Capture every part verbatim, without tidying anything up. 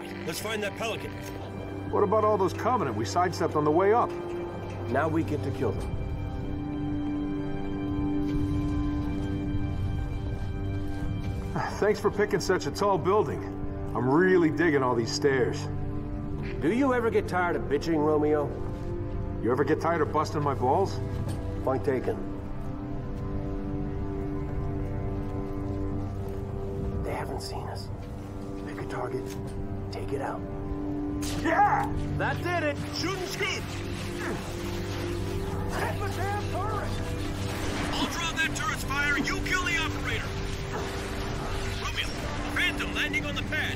Let's find that Pelican. What about all those Covenant we sidestepped on the way up? Now we get to kill them. Thanks for picking such a tall building. I'm really digging all these stairs. Do you ever get tired of bitching, Romeo? You ever get tired of busting my balls? Point taken. They haven't seen us. Pick a target, take it out. Yeah! That did it! Shoot and scoot! Hit the damn turret! I'll draw that turret's fire, you kill the operator! Romeo, Phantom landing on the pad.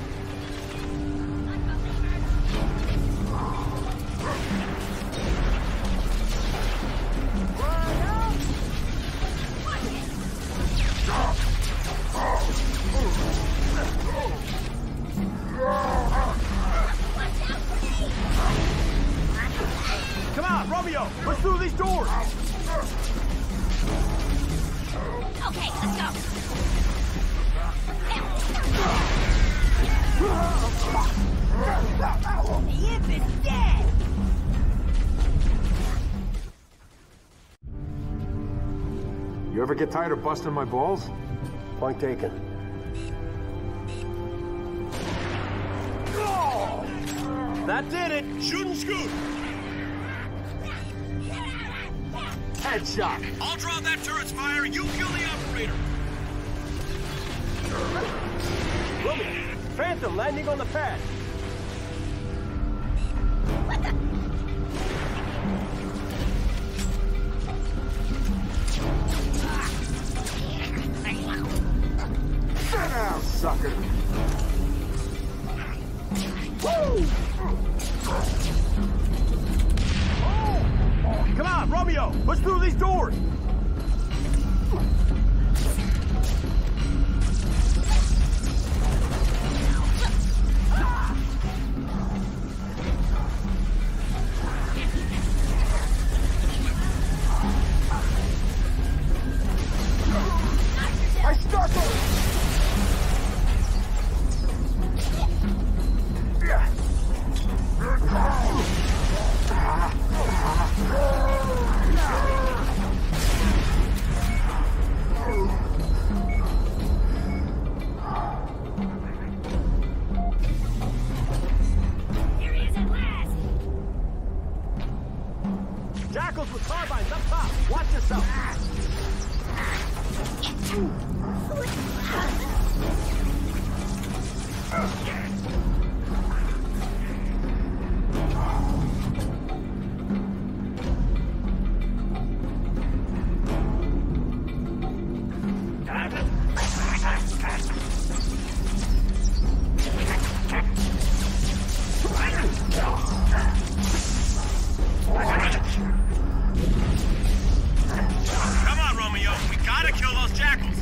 Come on, Romeo! Let's through these doors! Okay, let's go. The imp is dead! You ever get tired of busting my balls? Point taken. That did it! Shoot and scoot! Headshot! I'll draw that turret's fire, you kill the operator! Romeo! Phantom landing on the pad! Sit down, sucker! Woo! Come on, Romeo! Let's through these doors! I stuck him! Jackals with carbines up top! Watch yourself! Come on, Romeo, we gotta kill those jackals!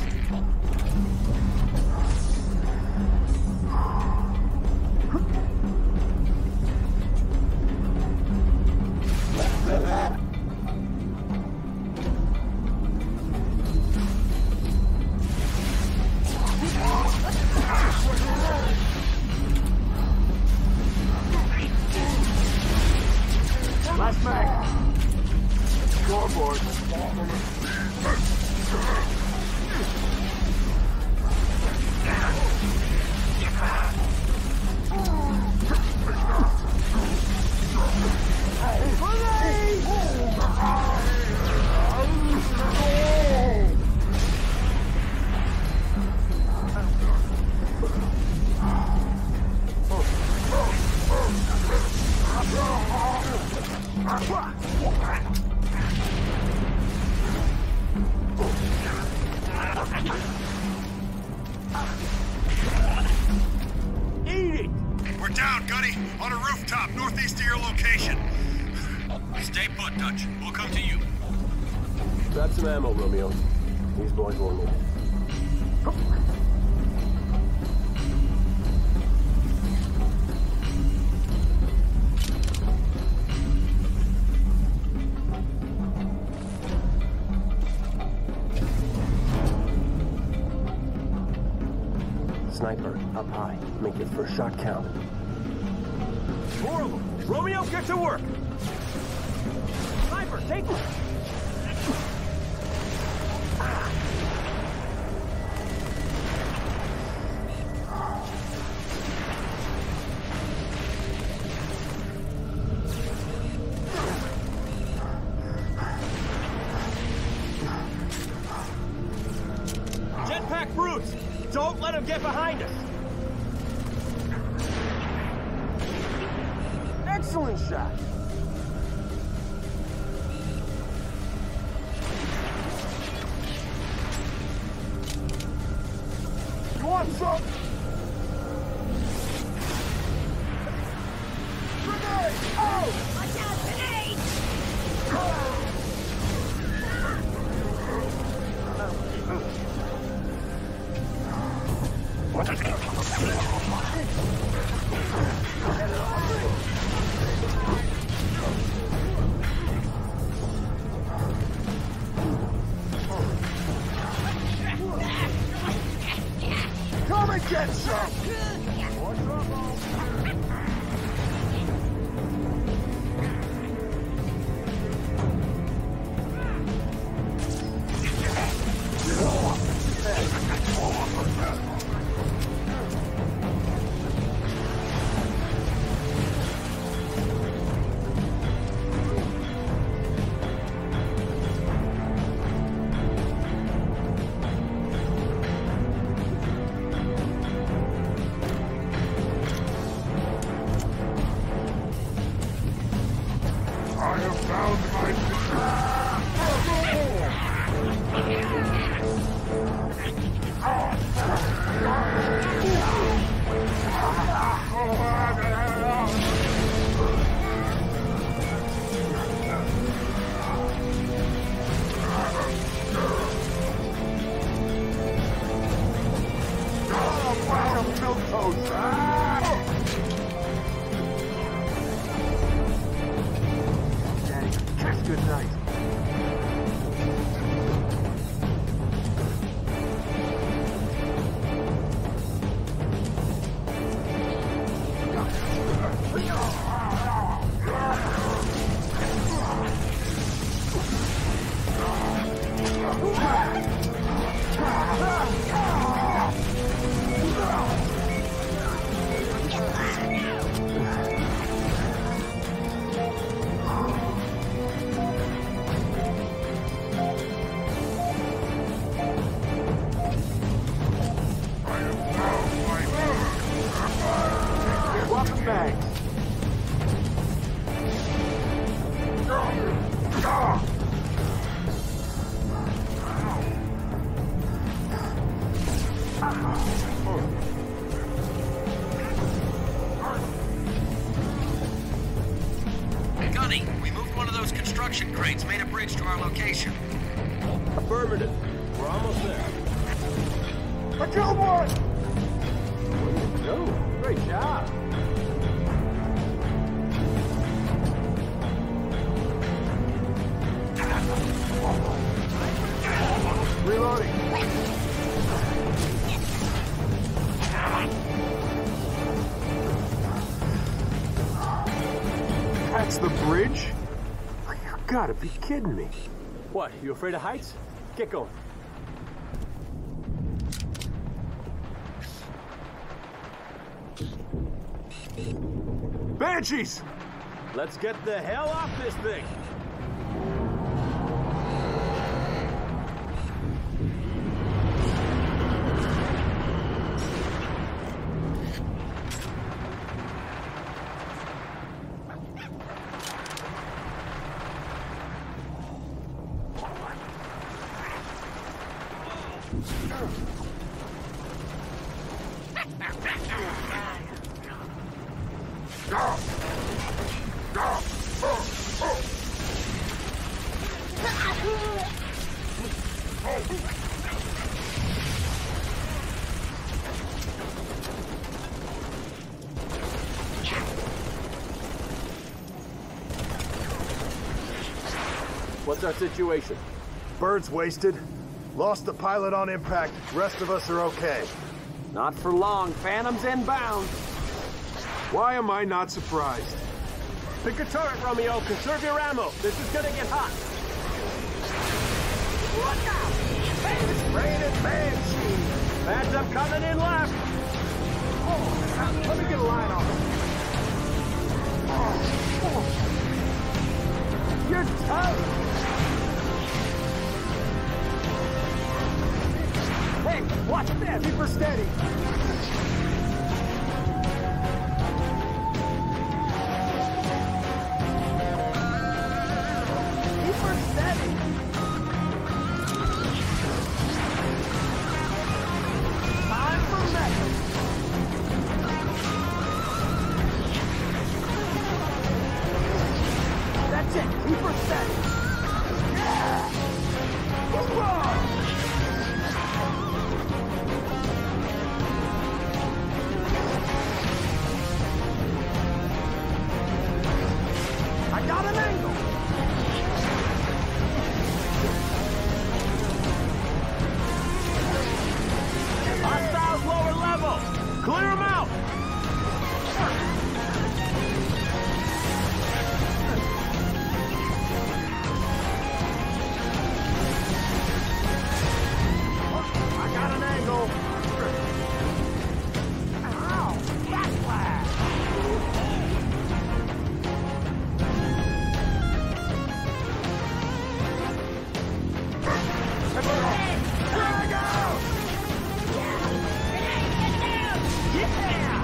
Last mag. Scoreboard. Eat it! We're down, Gunny, on a rooftop northeast of your location. Stay put, Dutch. We'll come to you. Grab some ammo, Romeo. These boys won't need it. Sniper, up high. Make your first shot count. Four of them. Romeo, get to work. Sniper, take it. Jetpack brutes! Don't let them get behind us! Excellent shot! You want some? Grenade! Oh! Watch out, grenade! Come and get some! More trouble! I have found Good night. Welcome back. Gunny, we moved one of those construction crates, made a bridge to our location. Affirmative. We're almost there. I killed one! Oh, great job. Reloading. That's the bridge? You gotta be kidding me. What, you afraid of heights? Get going. Banshees! Let's get the hell off this thing. What's our situation? Bird's wasted. Lost the pilot on impact. Rest of us are okay. Not for long. Phantom's inbound. Why am I not surprised? Pick a turret, Romeo. Conserve your ammo. This is gonna get hot. Look out! It's raining Banshee! Phantom coming in left! Oh, let me get a line on him. Oh, oh. You're tough! Hey, watch this! Keep her steady! Keep her steady! Time for metal! That's it! Keep her steady! Yeah! Whoa! I got an angle! Hostiles lower level! Clear them out! I got an angle! Ow! Backflash! Drag out! Yeah!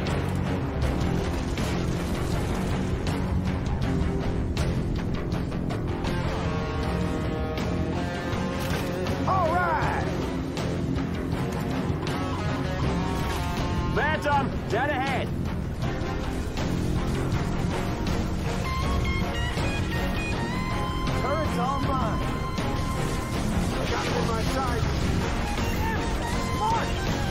All right! Phantom, dead ahead! Turret's all mine! Got it in my sights! Smart!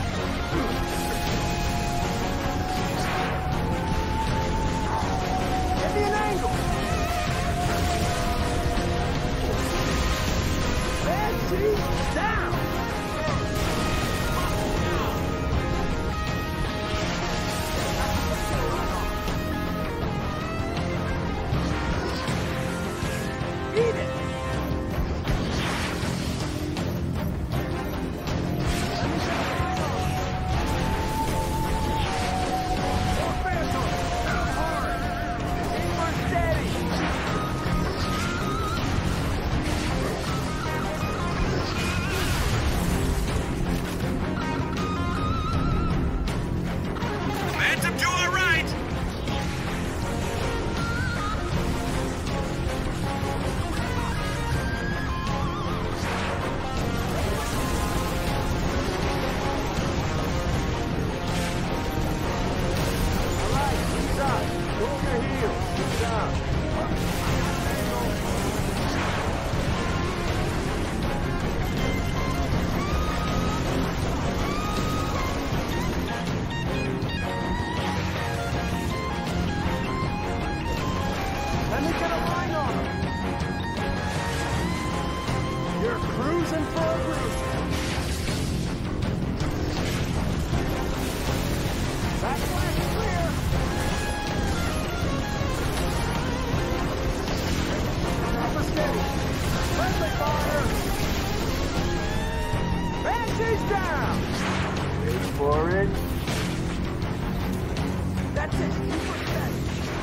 Give me an angle! Banshee down! Eat it! Phantom! Down hard! Keep her steady! Phantom to our right! All right, ease up. Move your heels. Ease up. Let me get a line on him. You're cruising for a roost. Backflash clear. Upper steady. Friendly fire. Banshee's down. Wait for it. That's it. Keep her steady.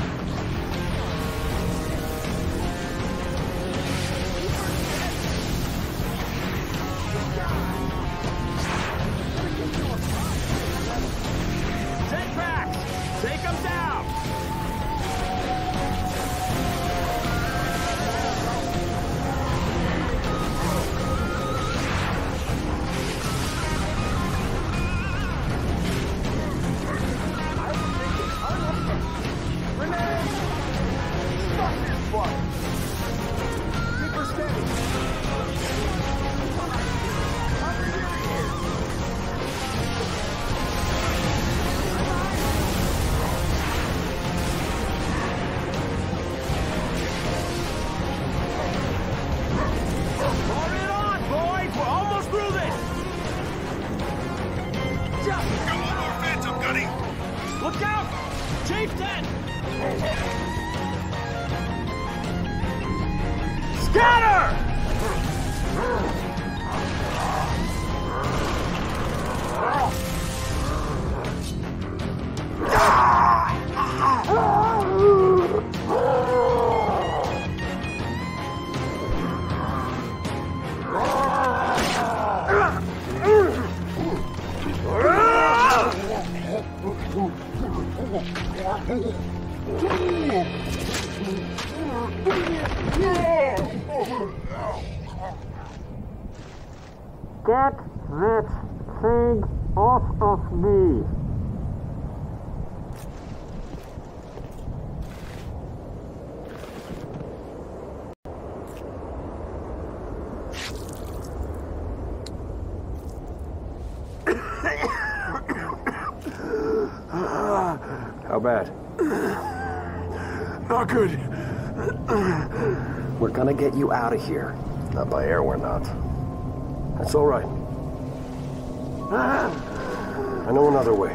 Keep her steady. Good God. Gonna get you a spot. Sit back! Take him down! I was thinking unhook Scatter! Get that thing off of me! How bad? Not good. We're gonna get you out of here. Not by air, we're not. That's all right. I know another way.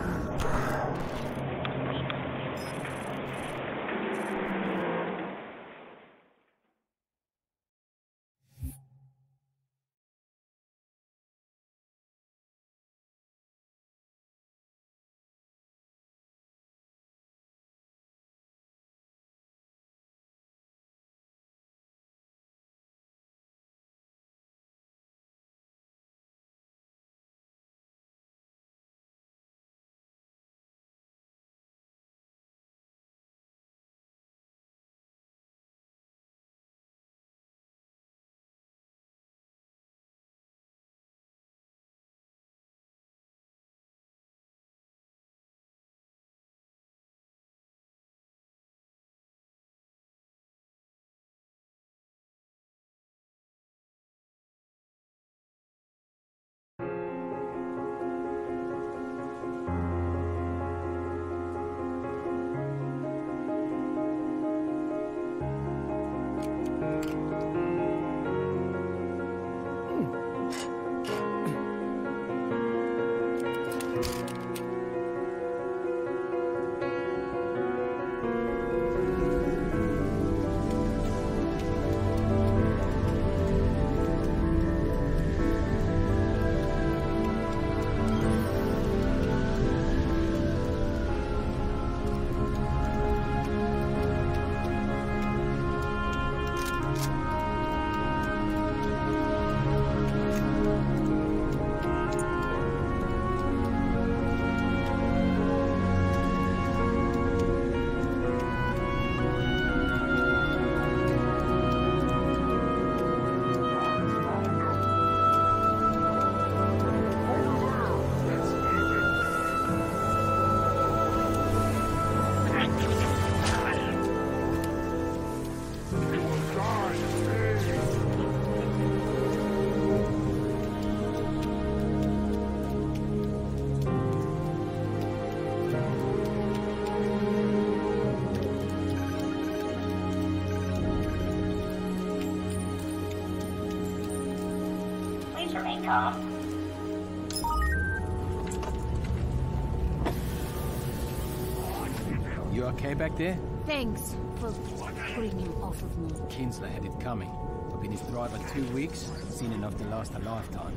You okay back there? Thanks for putting him off of me. Kinsler had it coming. I've been his driver two weeks, seen enough to last a lifetime.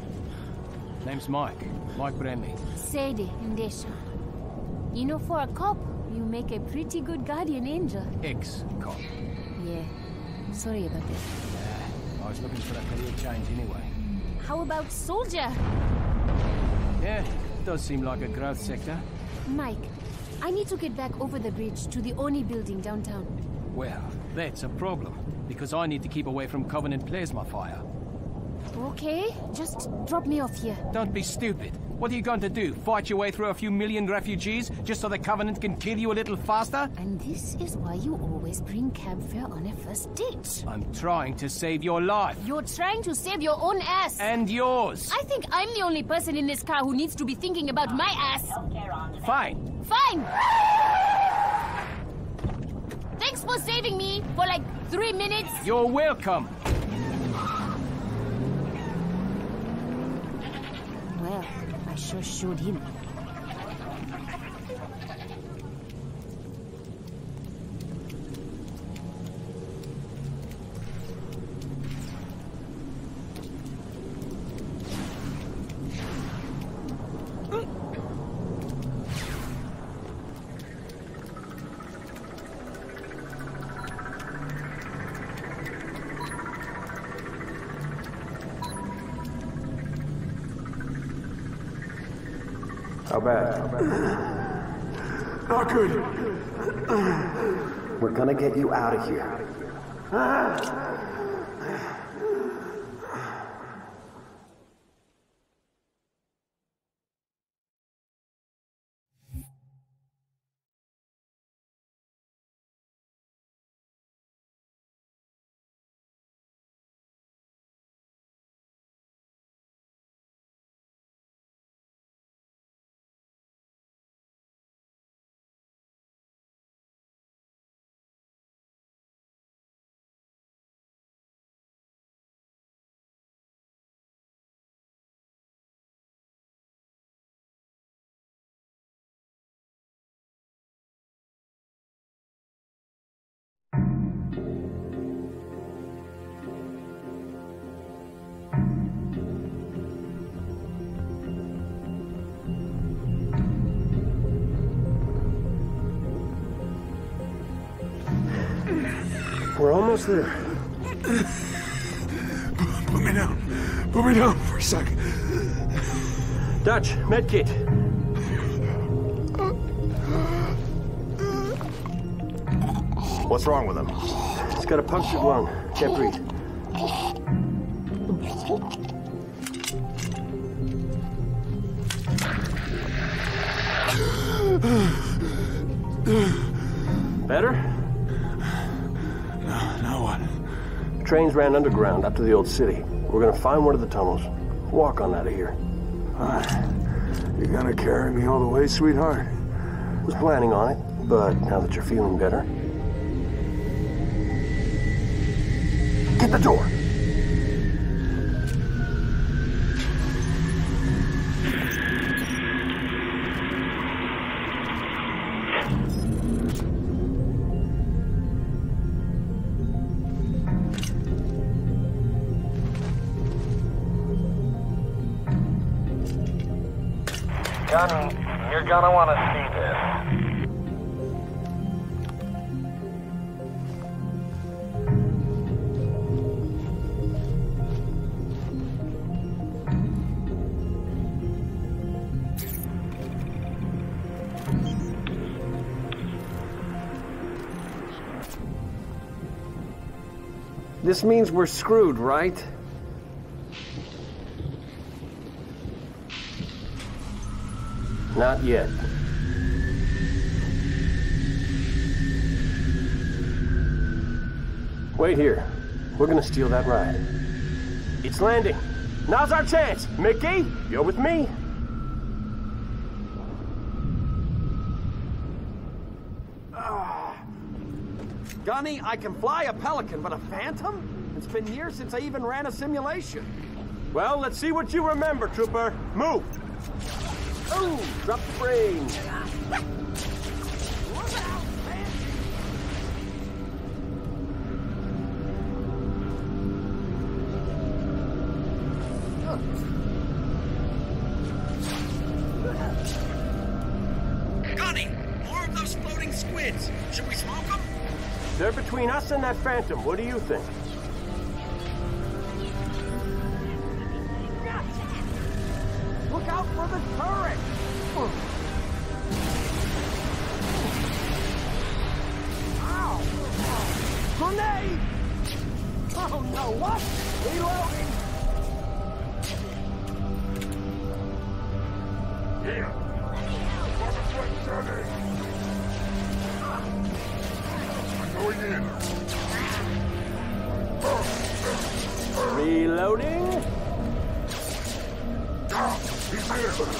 Name's Mike. Mike Brenly. Sadie Indesha. You know, for a cop, you make a pretty good guardian angel. Ex-cop. Yeah. Sorry about that. Yeah, I was looking for a career change anyway. How about soldier? Yeah, does seem like a growth sector. Mike, I need to get back over the bridge to the Oni building downtown. Well, that's a problem, because I need to keep away from Covenant plasma fire. Okay, just drop me off here. Don't be stupid. What are you going to do? Fight your way through a few million refugees just so the Covenant can kill you a little faster? And this is why you always bring cab fare on a first date. I'm trying to save your life. You're trying to save your own ass. And yours. I think I'm the only person in this car who needs to be thinking about my ass. Fine. Fine! Thanks for saving me for like three minutes. You're welcome. Well, I sure showed him. How bad? Not good. We're gonna get you out of here. We're almost there. Put me down. Put me down for a second. Dutch, medkit. What's wrong with him? He's got a punctured lung. Can't breathe. Better? No, now what? Trains ran underground up to the old city. We're gonna find one of the tunnels. Walk on out of here. Fine. You're gonna carry me all the way, sweetheart? Was planning on it, but now that you're feeling better. Get the door! Gunny, you're gonna want to see this. This means we're screwed, right? Not yet. Wait here. We're gonna steal that ride. It's landing. Now's our chance. Mickey, you're with me. Gunny, I can fly a Pelican, but a Phantom? It's been years since I even ran a simulation. Well, let's see what you remember, Trooper. Move! Ooh, drop the brains. Gunny, more of those floating squids. Should we smoke them? They're between us and that Phantom. What do you think? Look out for the turret! Ow! Grenade! Oh no, what? Reloading! Here. Going in. Reloading. He's there.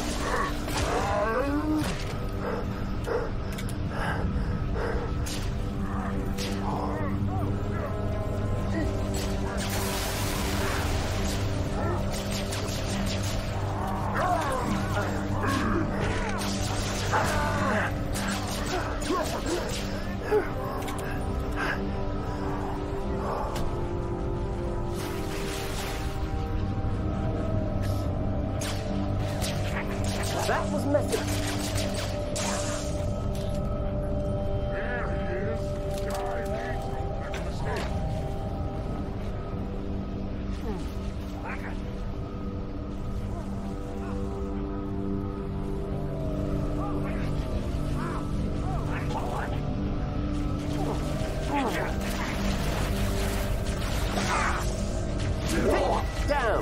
That was messy. Down.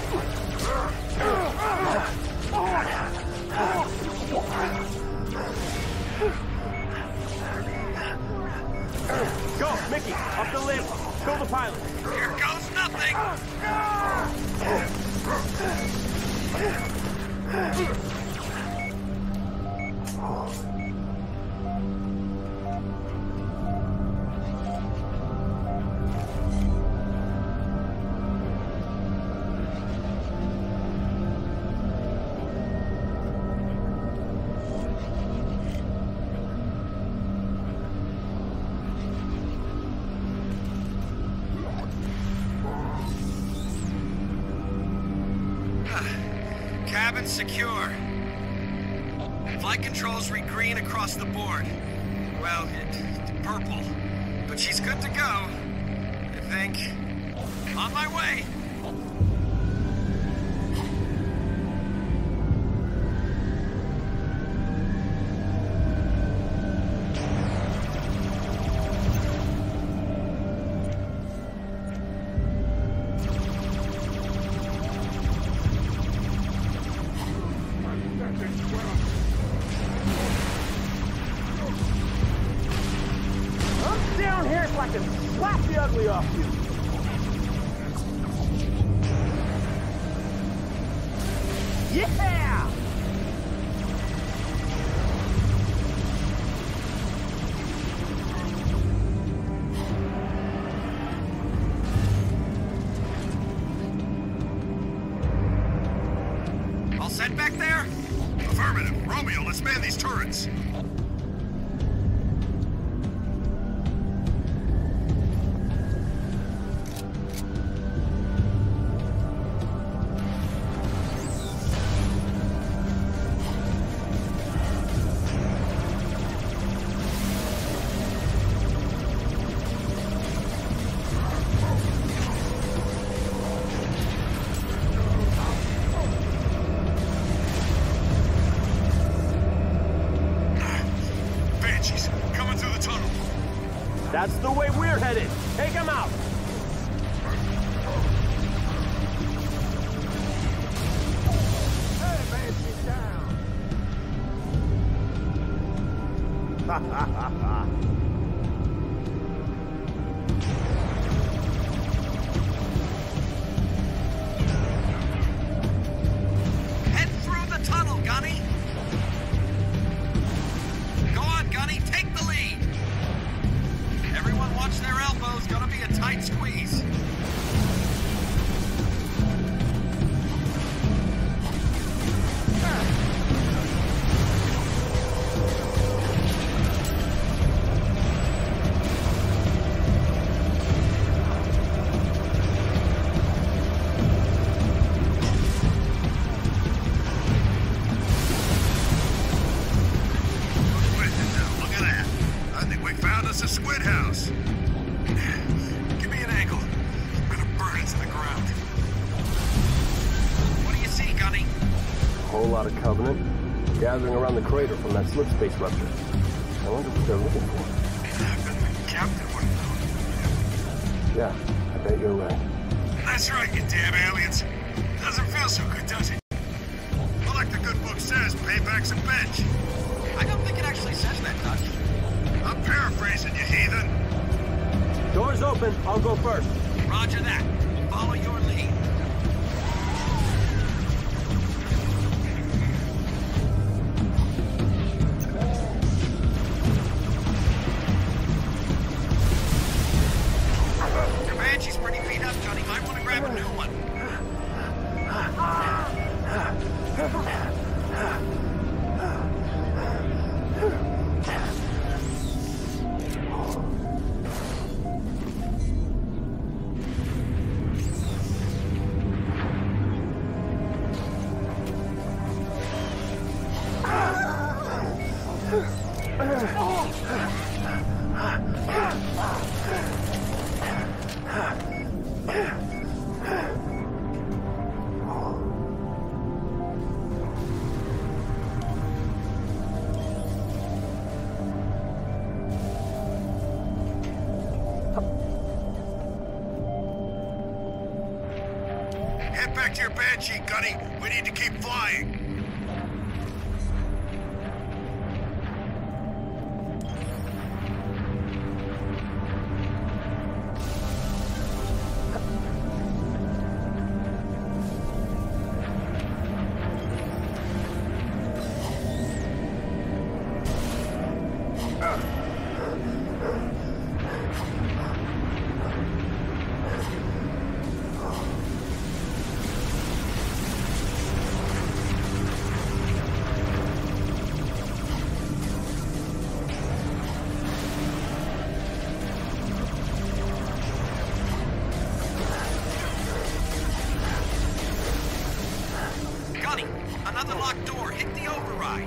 Go, Mickey, up the lift. Kill the pilot. Here goes nothing! Cabin secure. Flight controls read green across the board. Well, it, purple. But she's good to go, I think. On my way. I can slap the ugly off you. Yeah! All set back there? Affirmative. Romeo, let's man these turrets. That's the way we're headed. Take him out. Hey, man, she's down. Ha ha ha ha. Head through the tunnel, Gunny. Go on, Gunny, take the lead. Everyone watch their elbows, gonna be a tight squeeze. A squid house. Give me an angle. I'm gonna burn it to the ground. What do you see, Gunny? A whole lot of Covenant gathering around the crater from that slip space rupture. I wonder what they're looking for. I've been the captain would have known. Yeah, I bet you're right. That's right, you damn aliens. Doesn't feel so good, does it? Well, like the good book says, payback's a bitch. I don't think it actually says that, Dutch. I'm paraphrasing, you heathen. Doors open. I'll go first. Roger that. Follow your lead. Your Banshee's pretty beat up, Johnny. Might want to grab a new one. Head back to your Banshee, Gunny. We need to keep flying. Another locked door. Hit the override.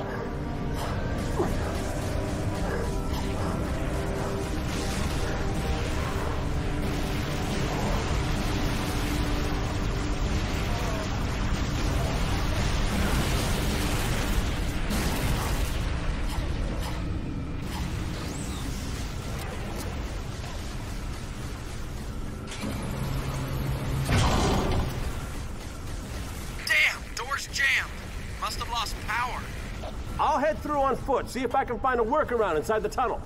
Jammed. Must have lost power. I'll head through on foot, see if I can find a workaround inside the tunnel.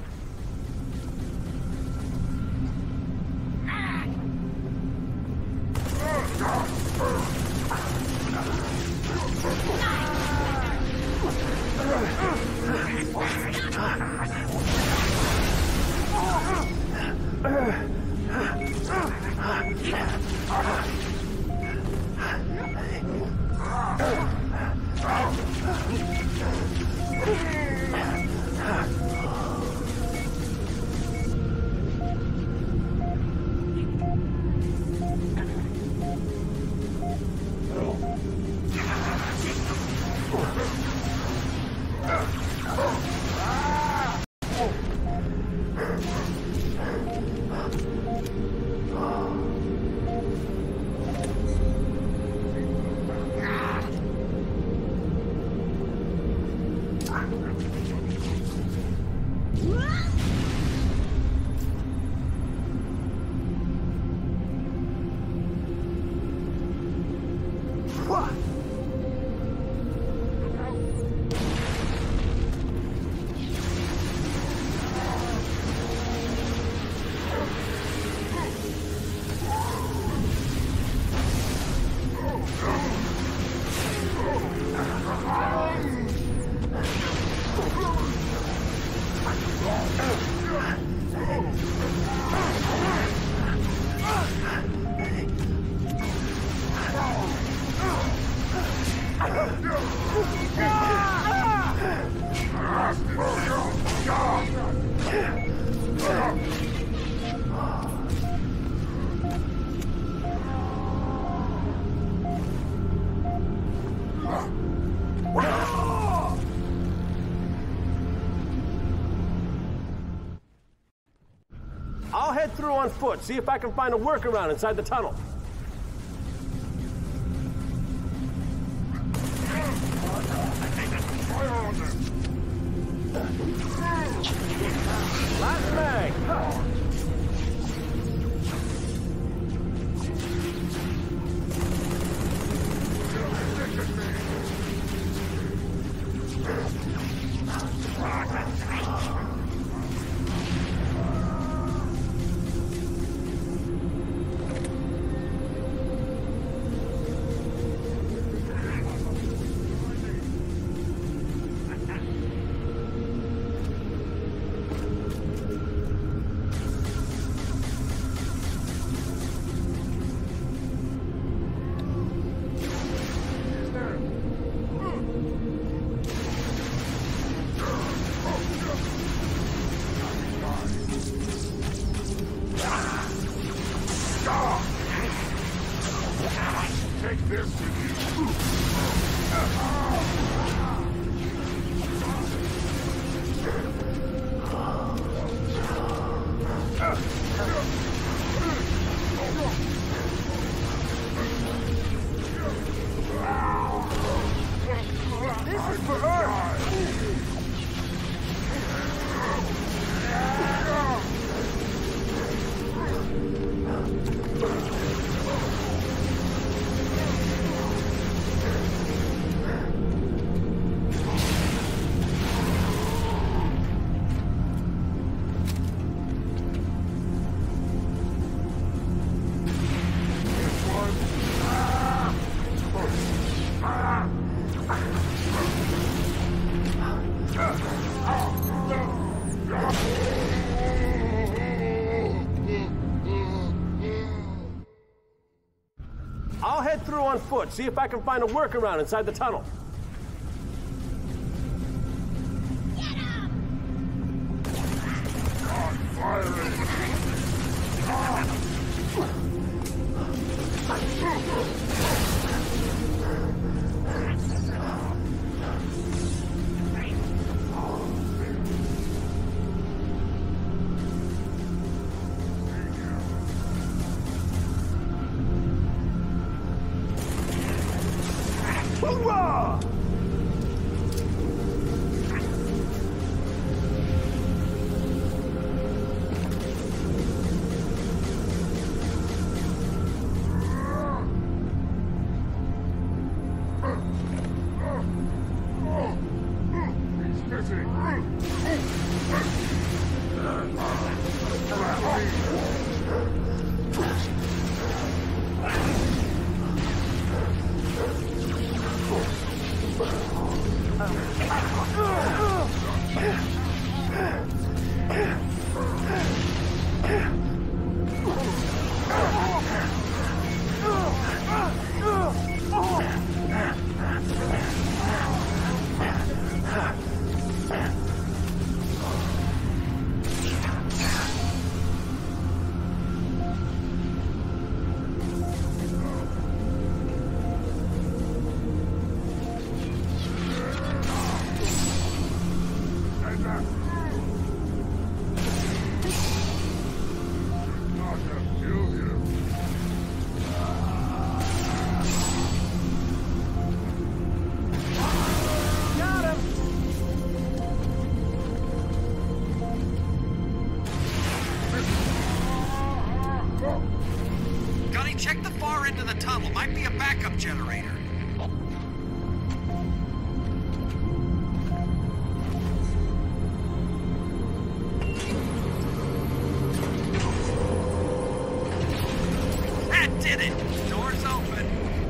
I'll head through on foot, see if I can find a workaround inside the tunnel. Last mag! I'll head through on foot, see if I can find a workaround inside the tunnel. Hoorah! Check the far end of the tunnel. Might be a backup generator. That did it! Door's open.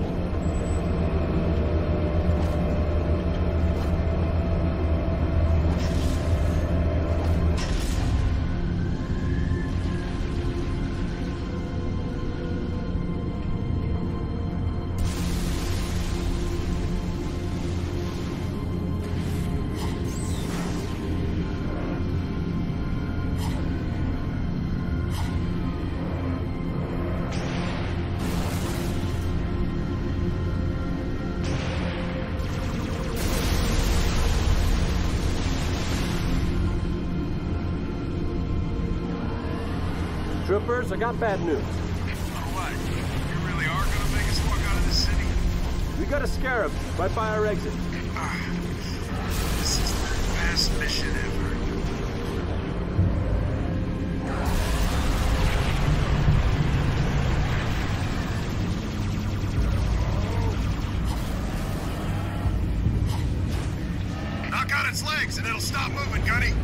Troopers, I got bad news. What? You really are gonna make us walk out of the city? We got a scarab right by our exit. Ah, this is the best mission ever. Knock out its legs and it'll stop moving, Gunny.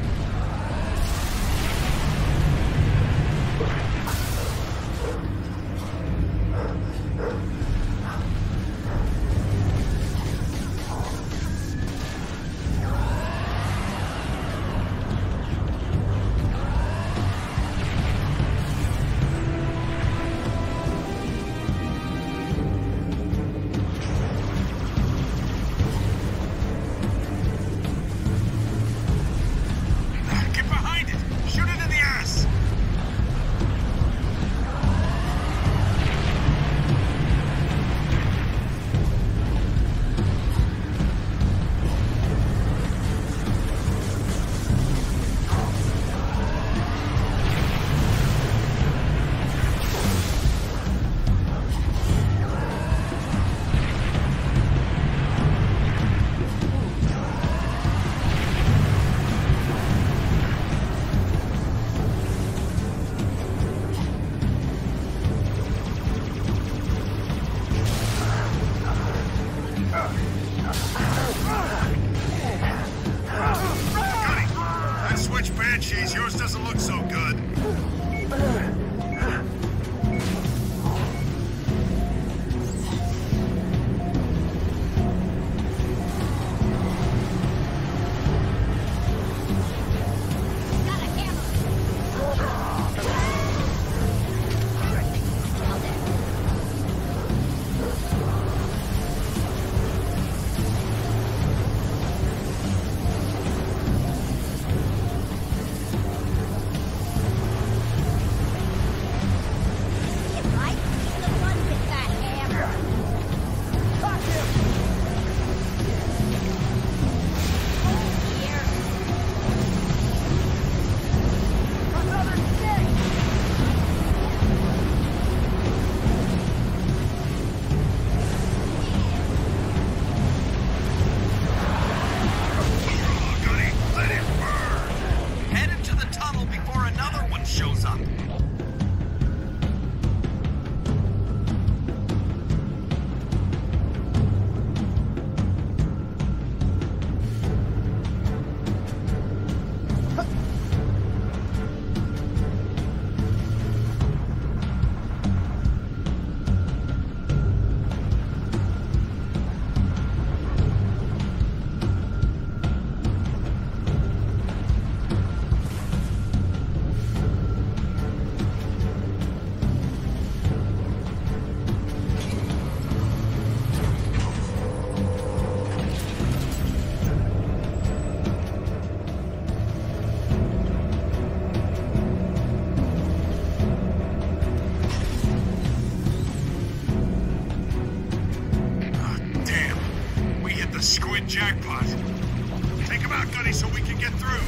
jackpot. Take him out, Gunny, so we can get through.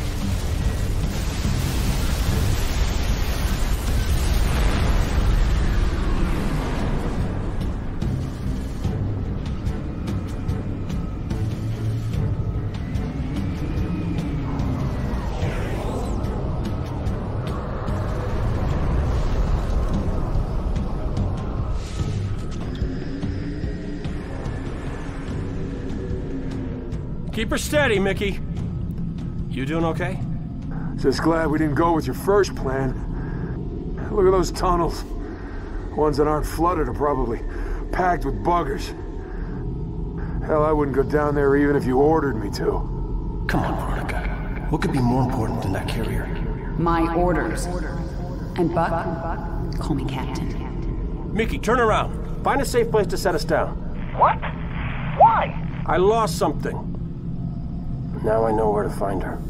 Keep her steady, Mickey. You doing okay? Just glad we didn't go with your first plan. Look at those tunnels. Ones that aren't flooded are probably packed with buggers. Hell, I wouldn't go down there even if you ordered me to. Come on, Veronica. What could be more important than that carrier? My orders. And Buck, call me Captain. Mickey, turn around. Find a safe place to set us down. What? Why? I lost something. Now I know where to find her.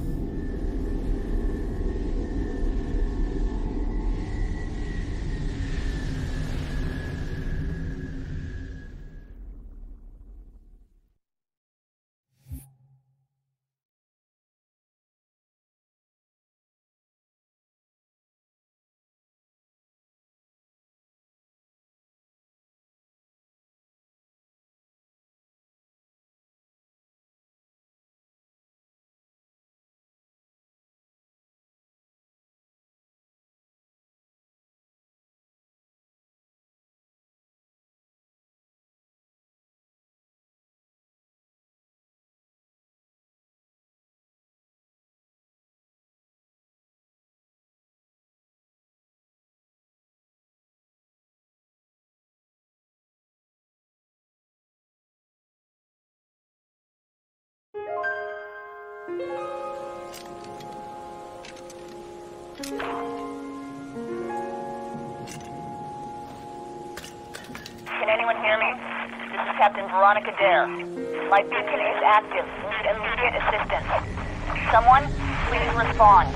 Can anyone hear me? This is Captain Veronica Dare. My beacon is active. Need immediate assistance. Someone, please respond.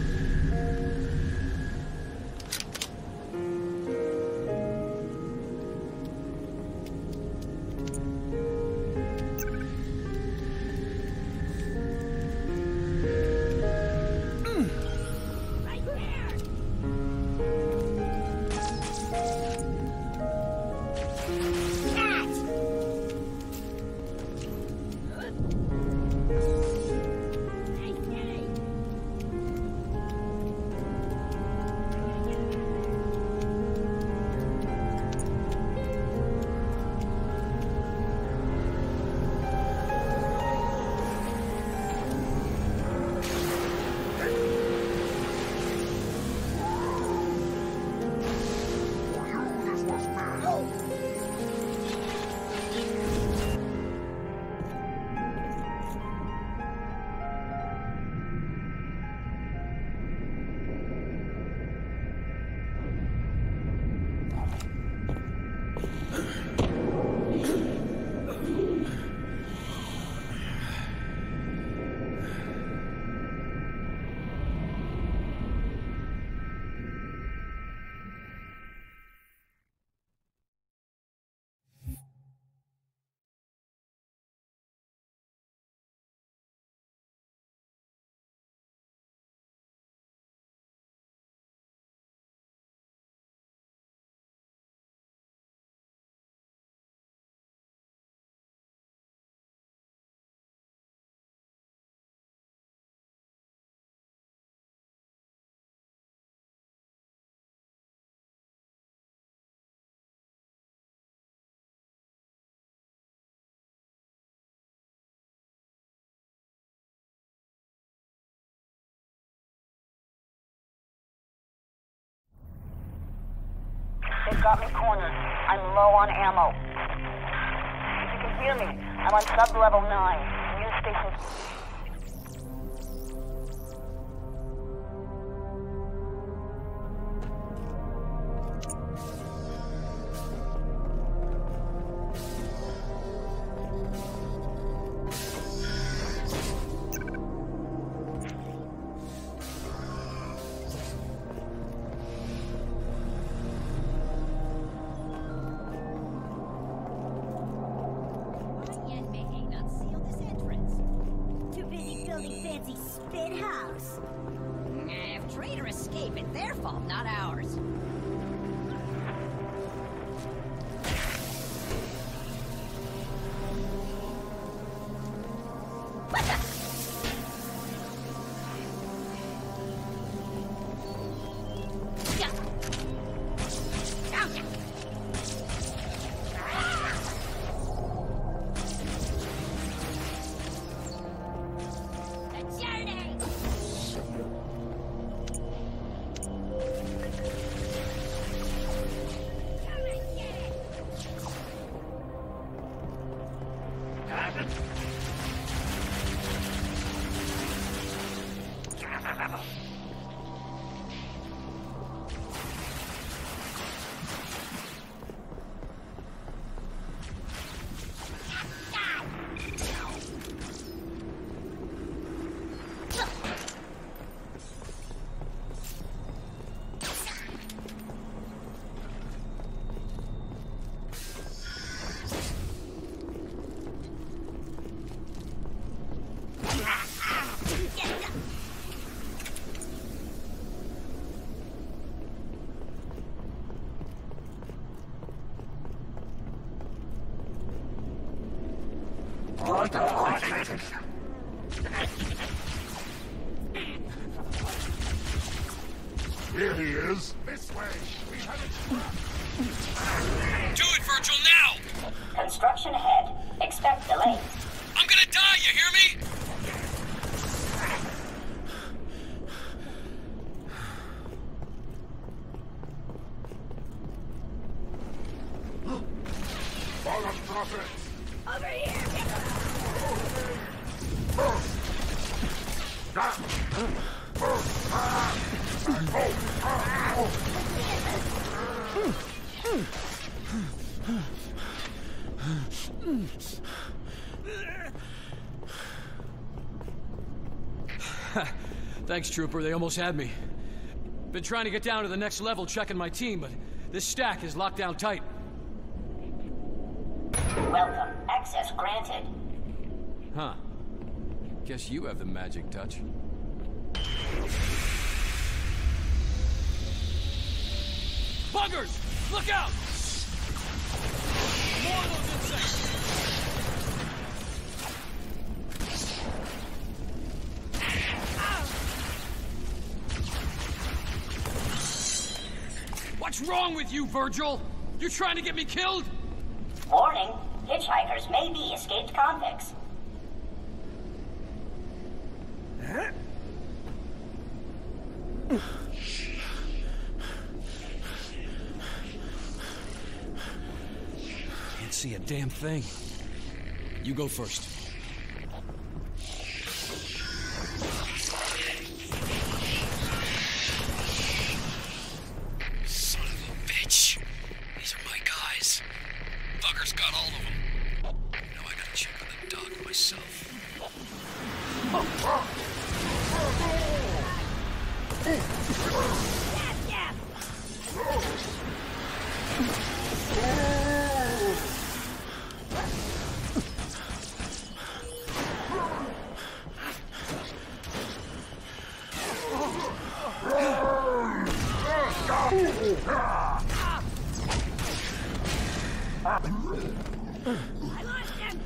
They've got me cornered. I'm low on ammo. If you can hear me, I'm on sub-level nine. News station... Not sealed this entry. fancy spit house. If traitor escape, it's their fault, not ours. What the? Yeah. Down there. Here he is. This way. We have it. Do it, Virgil, now! Construction ahead. Expect delays. I'm gonna die, you hear me? Follow Prophet. Over here! Thanks, Trooper. They almost had me. Been trying to get down to the next level checking my team, but this stack is locked down tight. Welcome. Access granted. Huh. Guess you have the magic touch. Buggers! Look out! More of those insects! What's wrong with you, Virgil? You trying to get me killed? Warning. Hitchhikers may be escaped convicts. Can't see a damn thing. You go first. Son of a bitch. These are my guys. Fuckers got all of them. Now I gotta check on the dog myself. I lost him!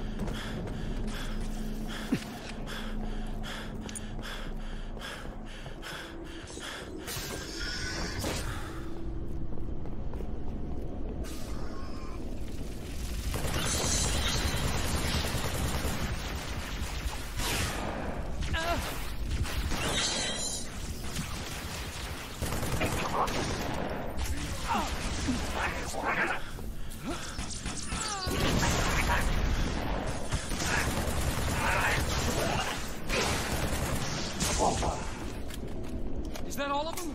Is that all of them?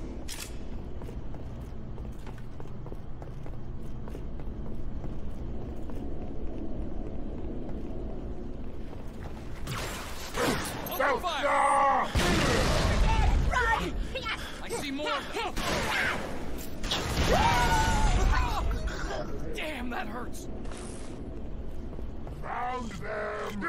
Open fire! Run! I see more of them. Damn, that hurts. Found them!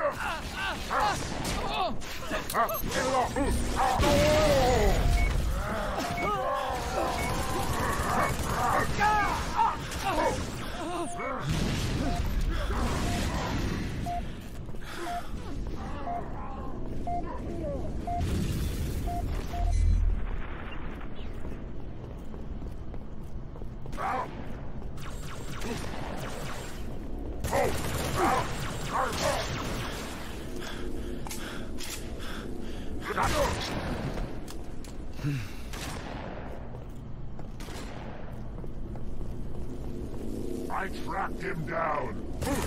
I tracked him down.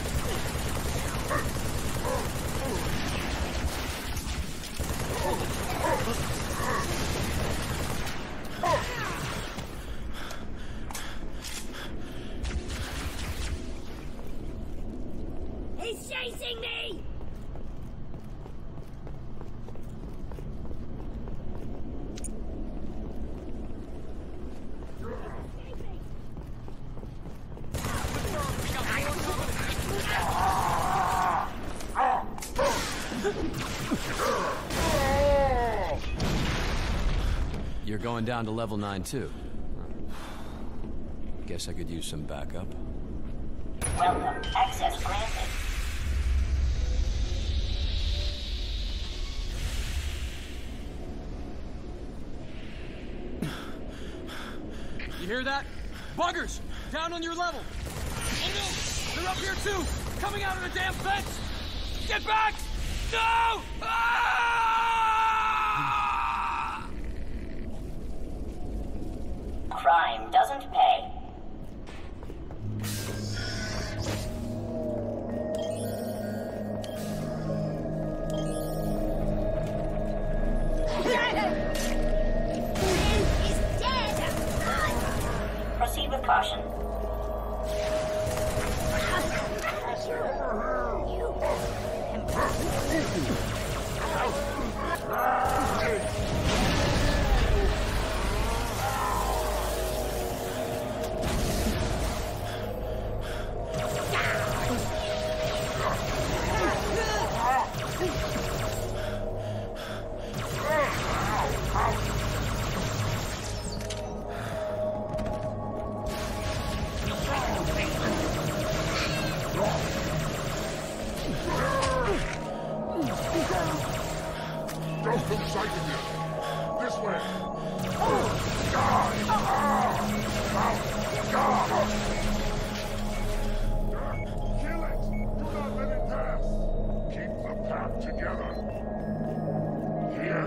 He's chasing me! You're going down to level nine too. Guess I could use some backup. Welcome. Access granted. You hear that? Buggers! Down on your level! Oh no! They're up here too! Coming out of the damn fence! Get back! No! Ah! Crime doesn't pay. Proceed with caution. Don't come sighting you. This way. Oh, God. Ah. Ah. God. Kill it. Do not let it pass. Keep the pack together. Here.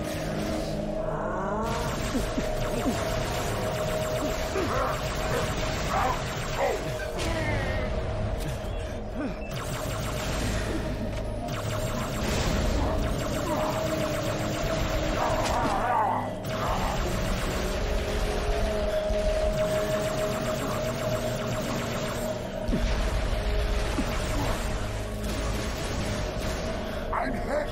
I'm hit.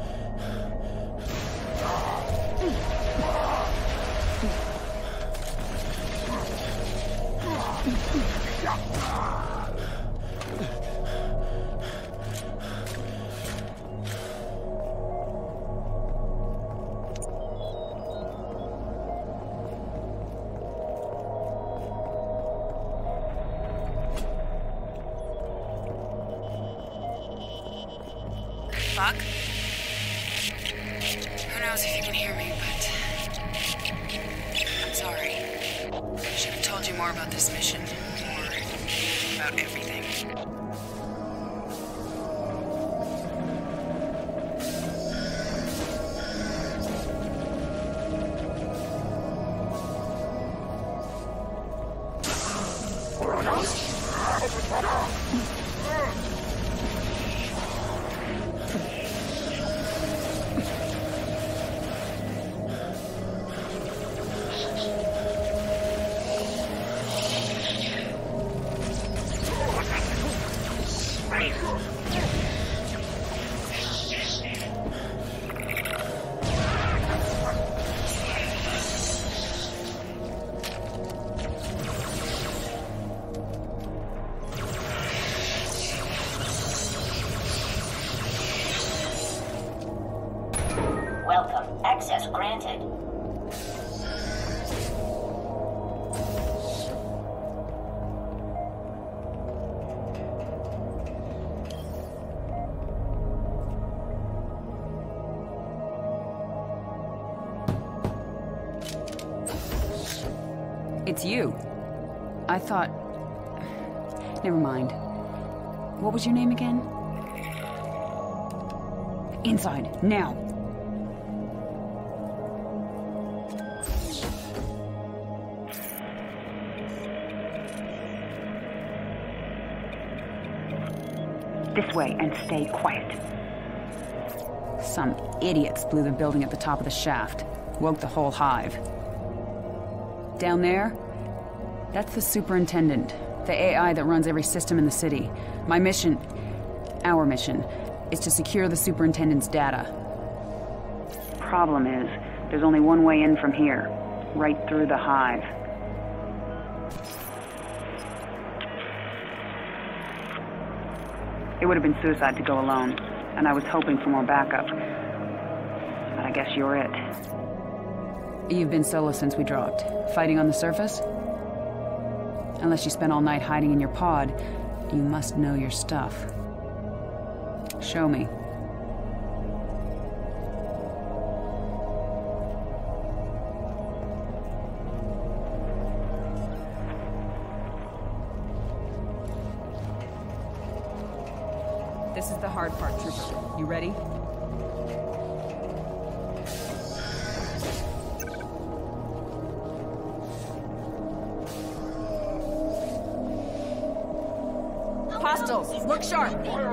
Buck? Who knows if you can hear me, but I'm sorry. I should have told you more about this mission, more about everything. Access granted. It's you. I thought... Never mind. What was your name again? Inside, now! This way, and stay quiet. Some idiots blew the building at the top of the shaft. Woke the whole hive. Down there? That's the superintendent. The A I that runs every system in the city. My mission... Our mission... is to secure the superintendent's data. Problem is, there's only one way in from here. Right through the hive. It would have been suicide to go alone, and I was hoping for more backup. But I guess you're it. You've been solo since we dropped. Fighting on the surface? Unless you spent all night hiding in your pod, you must know your stuff. Show me. This is the hard part, Trooper. You ready? Hostiles, look sharp!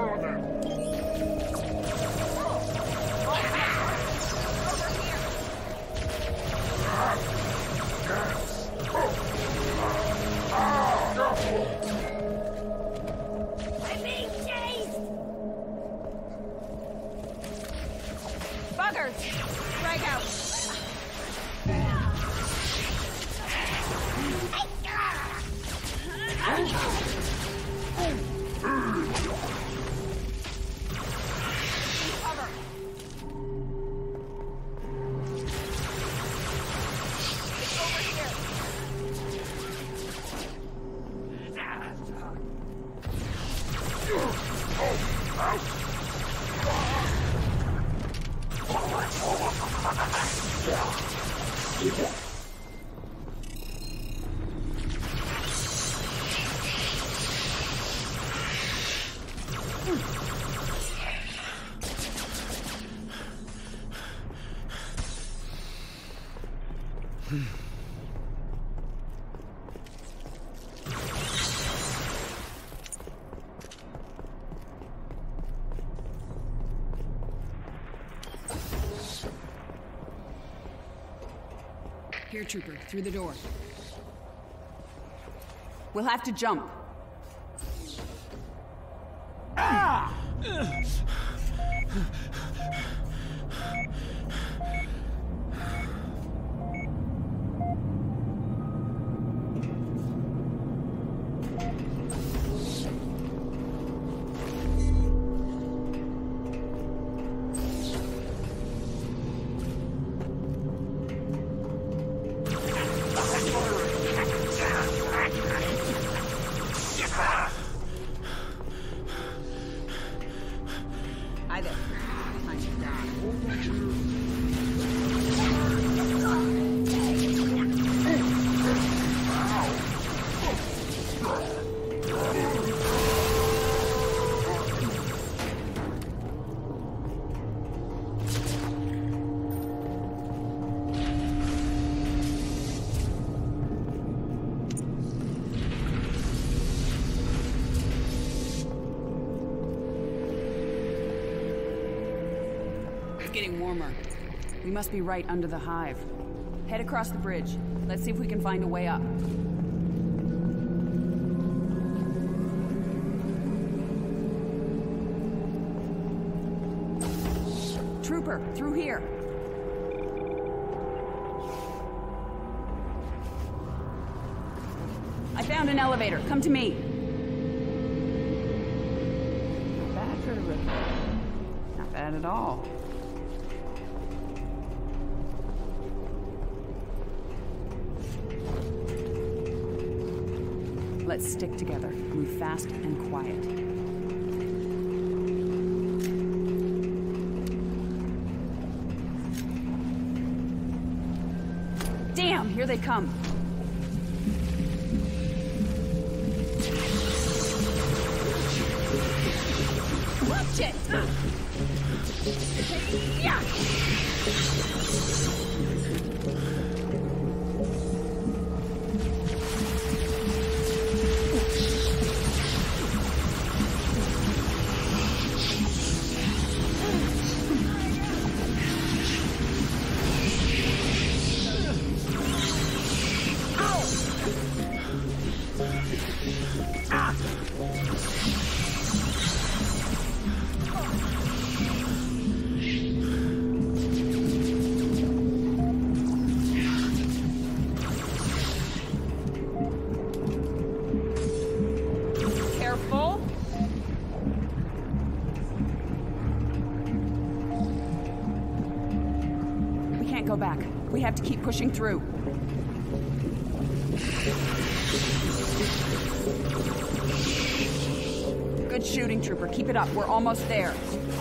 I'm being chased! Buggers! Drag out! Here, Trooper, through the door. We'll have to jump. Ah! Getting warmer. We must be right under the hive. Head across the bridge. Let's see if we can find a way up. Trooper, through here. I found an elevator. Come to me. Not bad for a rookie. Not bad at all. Let's stick together, move fast and quiet. Damn, here they come. Watch it! Yeah! Go back. We have to keep pushing through. Good shooting, Trooper. Keep it up. We're almost there.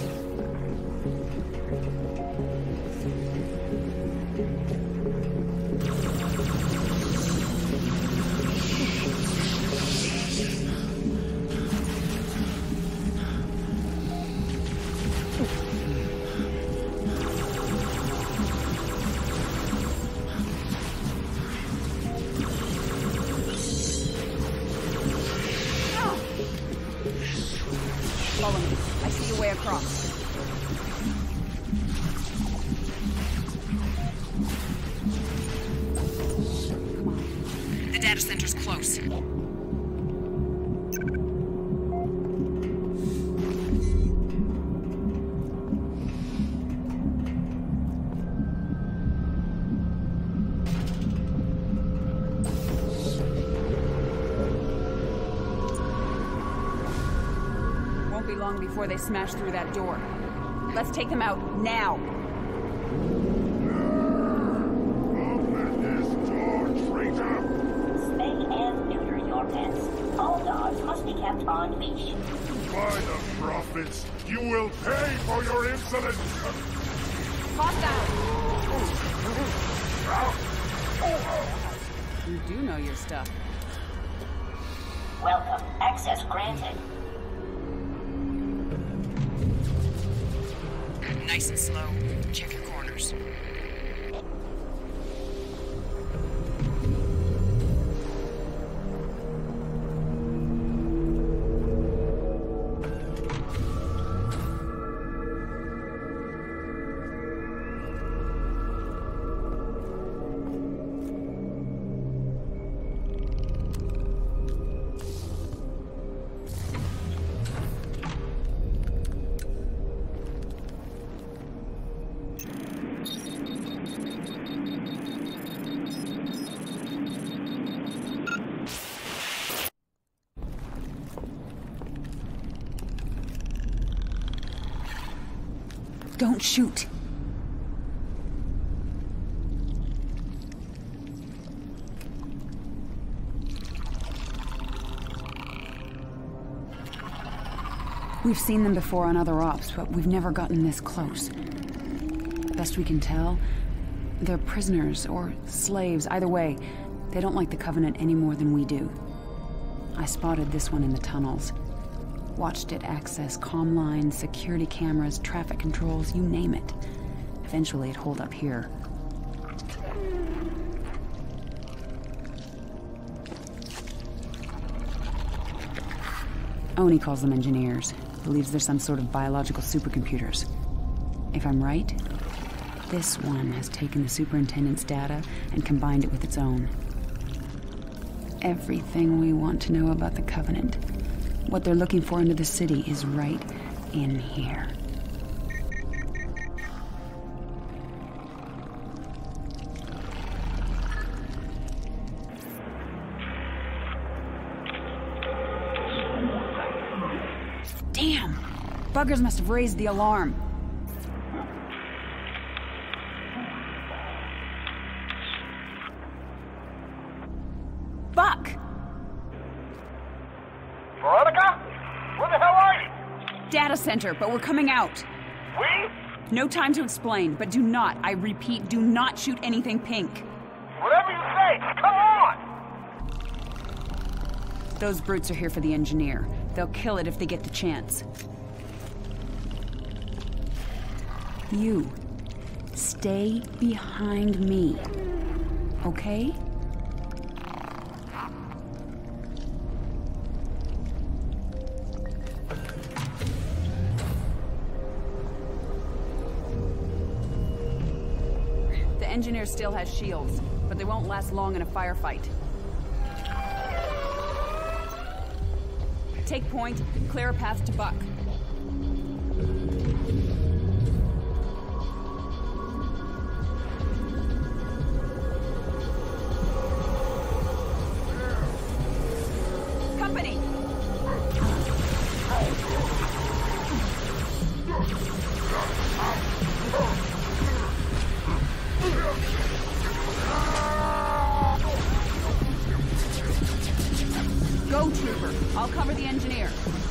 Follow me. I see a way across. Come on. The data center's close. Long before they smash through that door. Let's take them out now. Open this door, traitor! Spay and neuter your pets. All dogs must be kept on leash. By the prophets, you will pay for your insolence! Hostile! You do know your stuff. Welcome. Access granted. Nice and slow. Check your corners. Don't shoot. We've seen them before on other ops, but we've never gotten this close. Best we can tell, they're prisoners or slaves. Either way, they don't like the Covenant any more than we do. I spotted this one in the tunnels. Watched it access comm lines, security cameras, traffic controls, you name it. Eventually it holed up here. Oni calls them engineers. Believes they're some sort of biological supercomputers. If I'm right, this one has taken the Superintendent's data and combined it with its own. Everything we want to know about the Covenant, what they're looking for into the city, is right in here. Damn! Buggers must have raised the alarm. Buck! data center, but we're coming out. We? No time to explain, but do not, I repeat, do not shoot anything pink. Whatever you say, come on! Those brutes are here for the engineer. They'll kill it if they get the chance. You, stay behind me, okay? The engineer still has shields, but they won't last long in a firefight. Take point, clear a path to Buck. Company! Go, Trooper. I'll cover the engineer.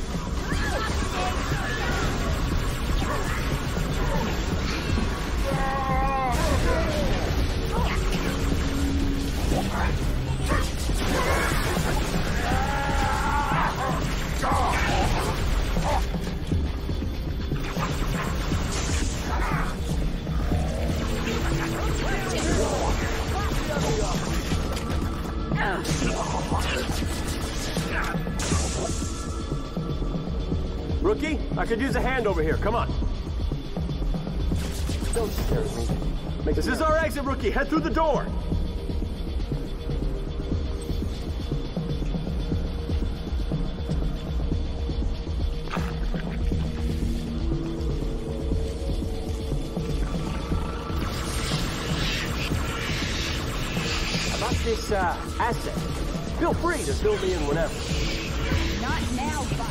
Rookie, I could use a hand over here. Come on. Don't stare at me. This is our exit, Rookie. Head through the door. About this uh, asset. Feel free to fill me in whenever. Not now, Buck.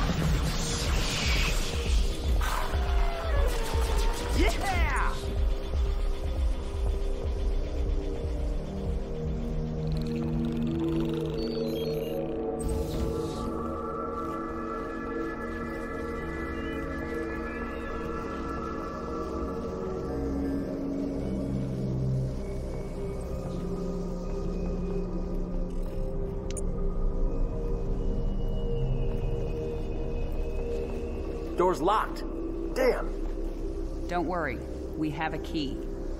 Yeah! Door's locked. Damn. Don't worry, we have a key.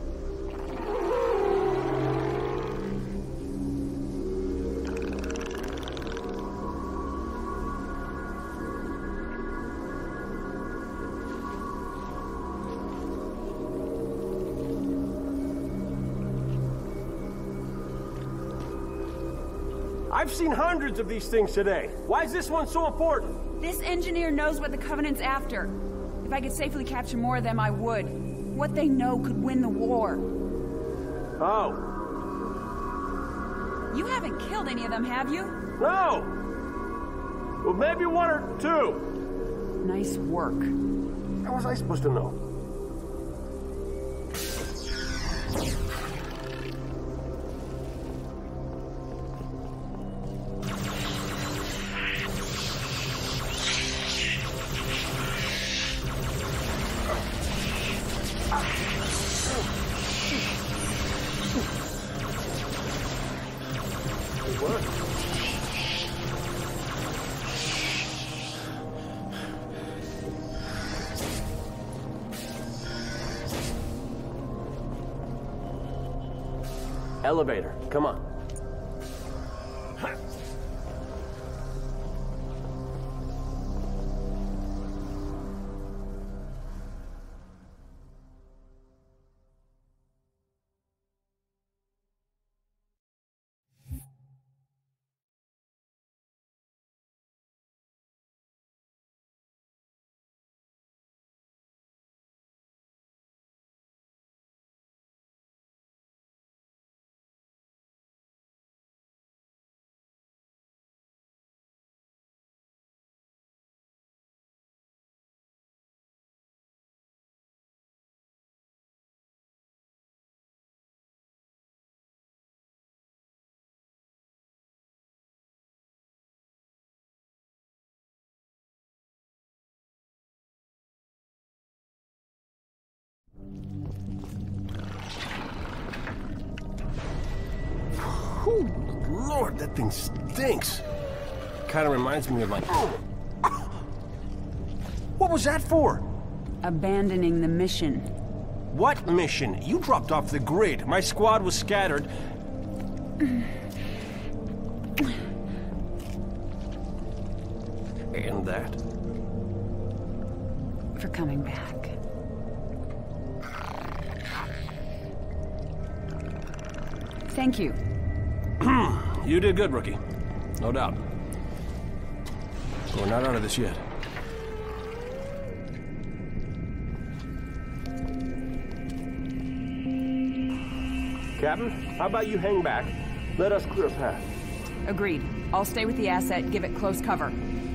I've seen hundreds of these things today. Why is this one so important? This engineer knows what the Covenant's after. If I could safely capture more of them, I would. What they know could win the war. Oh. You haven't killed any of them, have you? No! Well, maybe one or two. Nice work. How was I supposed to know? Elevator, come on. lord, that thing stinks. Kind of reminds me of like... What was that for? Abandoning the mission. What mission? You dropped off the grid. My squad was scattered. And that. For coming back. Thank you. You did good, rookie. No doubt. We're not out of this yet. Captain, how about you hang back? Let us clear a path. Agreed. I'll stay with the asset, give it close cover.